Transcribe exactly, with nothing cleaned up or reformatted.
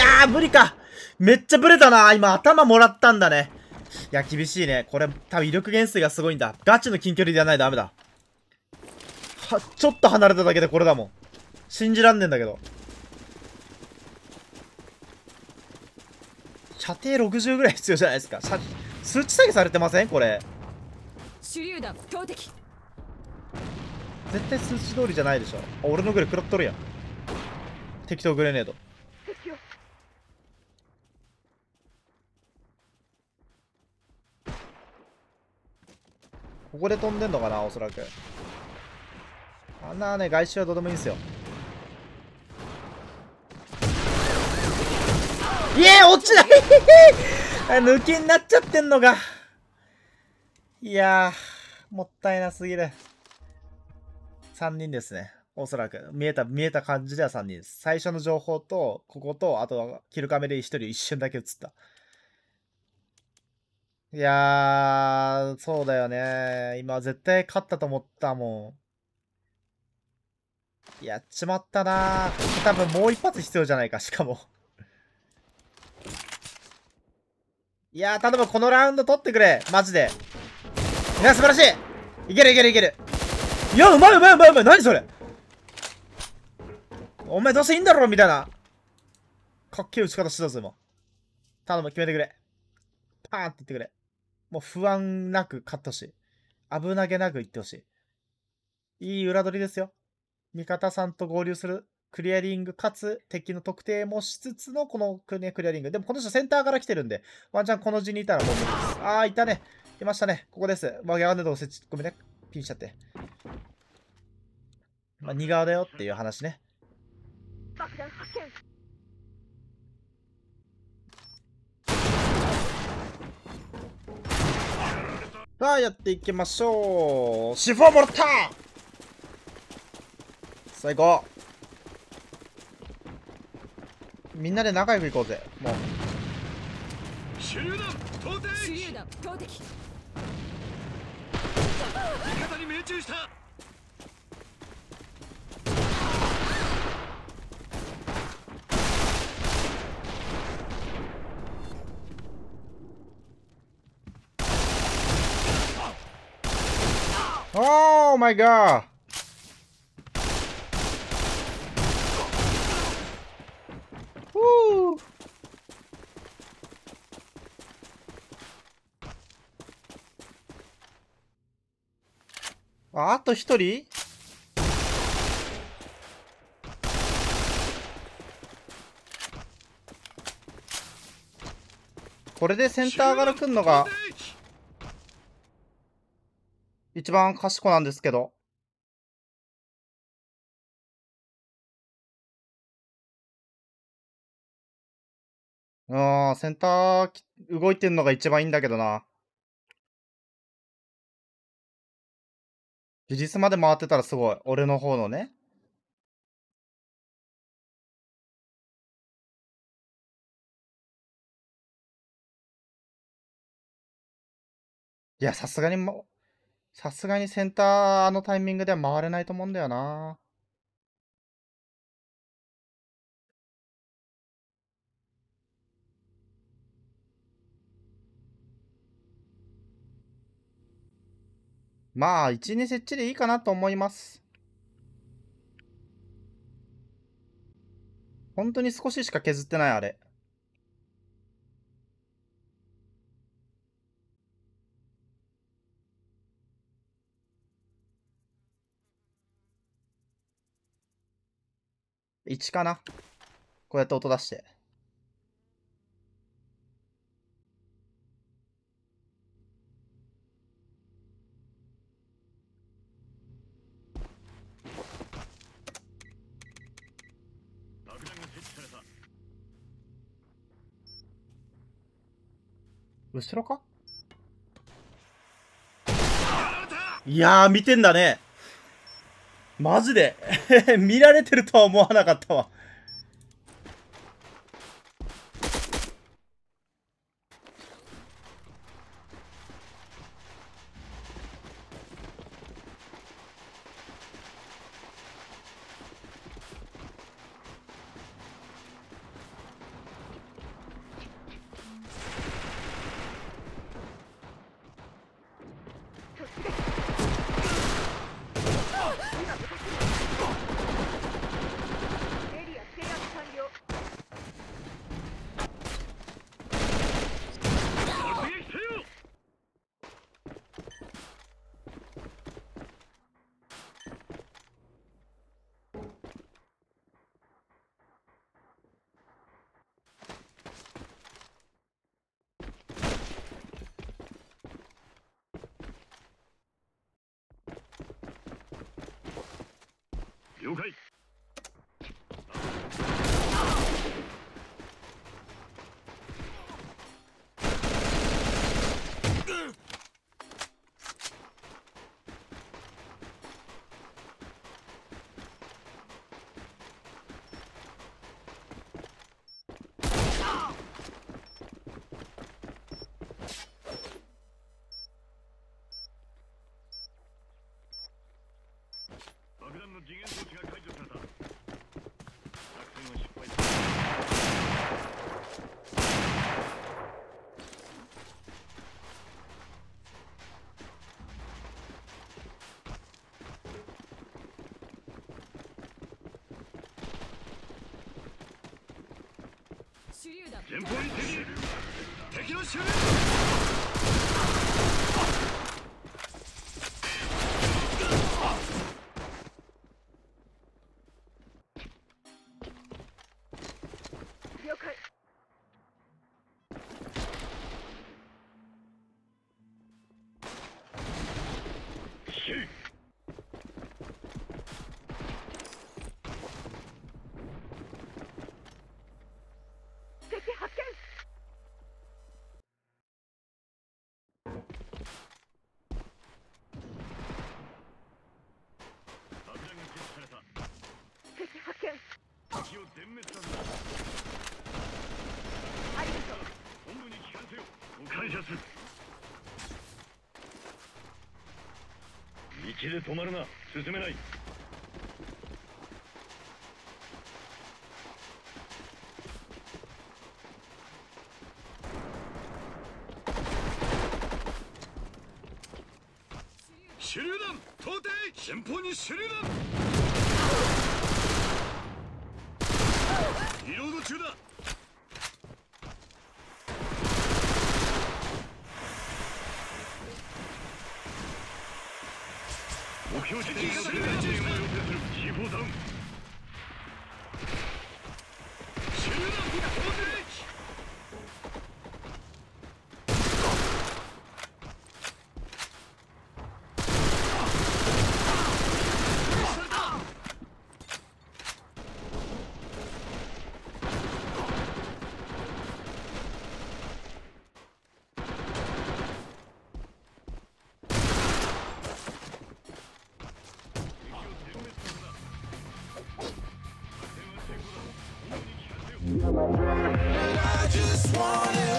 やー、無理か。めっちゃブレたな。今、頭もらったんだね。いや、厳しいね。これ、多分威力減衰がすごいんだ。ガチの近距離でやらないとダメだ。は、ちょっと離れただけでこれだもん。信じらんねえんだけど。射程ろくじゅうぐらい必要じゃないですか。数値下げされてませんこれ。 手榴弾投擲。 絶対数値通りじゃないでしょ。俺のグレ食らっとるやん。適当グレネード。ここで飛んでんのかな、おそらく。あんなね、外周はどうでもいいんすよ。いえ、落ちない抜きになっちゃってんのか。いやー、もったいなすぎる。さんにんですね。おそらく。見えた、見えた感じではさんにんです。最初の情報と、ここと、あとは、キルカメでひとり一瞬だけ映った。いやー、そうだよね。今、絶対勝ったと思ったもん。やっちまったなー。多分もう一発必要じゃないか、しかも。いやー、頼む、このラウンド取ってくれ。マジで。いや、素晴らしい。いけるいけるいける。いや、うまいうまいうまいうまい。何それ。お前どうせいいんだろみたいな。かっけえ打ち方してたぞ、今。頼む、決めてくれ。パーンって言ってくれ。もう不安なく勝ってほしい。危なげなくいってほしい。いい裏取りですよ。味方さんと合流するクリアリングかつ敵の特定もしつつのこのクリアリング。でもこの人センターから来てるんで、ワンチャンこの字にいたらもう無理です。あー、いたね。いましたね。ここです。まあ、ギャガンデド設置。ごめんね。ピンしちゃって。まあ、に側だよっていう話ね。さあ、やっていきましょう。シフォーもらった。最高。みんなで仲良くいこうぜ。もう。 手榴弾投擲。 手榴弾投擲。 味方に命中した。 Oh my god! あ、あと一人。これでセンターから来んのが一番賢なんですけど。ああ、センター動いてんのが一番いいんだけどな。技術まで回ってたらすごい。俺の方のね。いや、さすがにも、さすがにセンターのタイミングでは回れないと思うんだよな。まあ、いち、に設置でいいかなと思います。本当に少ししか削ってない、あれ。いちかな。こうやって音出して。後ろか。いやー、見てんだね。マジで見られてるとは思わなかったわ。 了解。爆弾の次元装置が解除された。作戦は失敗だ。 手榴弾前方に敵。敵の手榴。 了解。敵発見。 爆弾が設置された。 敵発見。 敵を全滅させた。 ありがとう。 本部に帰還せよ。感謝する。道で止まるな。進めない。手榴弾到底。前方に手榴弾。リロード中だ。目標地点に手榴弾を要請する。シーフォーダウン。手榴弾到底。 I just wanna